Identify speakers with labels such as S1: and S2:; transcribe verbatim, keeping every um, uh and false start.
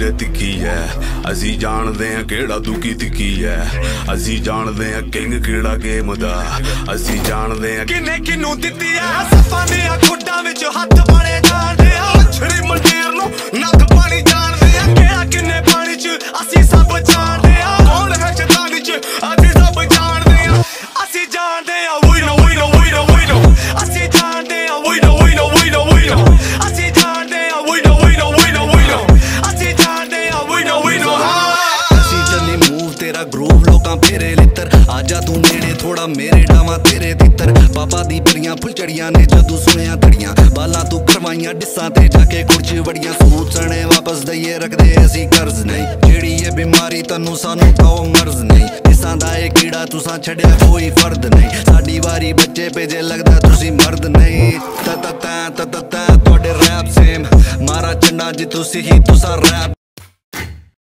S1: तेरे तिक्की है। असी जानदे हां केड़ा दुखी तिक्की है। असी जानदे हां किंग केड़ा गेम दा। असी जानदे हां किन्ने किन्नू दित्ती है। सफां दे खुड्डां विच हत्थ बड़े जानदे हां। छड़ी मंडेर नूं नक पानी जानदे हां। केड़ा किन्ने पानी च असी सब जानदे हां। कौन है शैतानी च असी सब जानदे हां। असी जानदे हां we know we know we know we know। असी जानदे हां we know we know we know we know। असी जानदे हां we know we know we know we know। असी जानदे हां we know we know।
S2: असी चली मूव तेरा ग्रूव लोकां फेरे लित्तर। आजा तू नेड़े थोड़ा मेरे डावा तेरे तित्तर। बाबा दी परियां फुलचड़ियां ने जदू सुनिया धड़ियां। बालां तू करवाइयां डिस्सां ते जाके कुछ बड़ियां। सूट सने वापस दईए रखदे असी कर्ज नहीं। जेड़ी ये बीमारी तन्नू सानू खाओ मर्ज नहीं। डिस्सां दा ए कीड़ा तुसां छड्या कोई फर्द नहीं। साडी वारी बच्चे भेजे लगदा तुसी मर्द नहीं। ता ता ता ता ता तुहाडे रैप सेम मारा चंडा जी तुसी ही तुसा रैप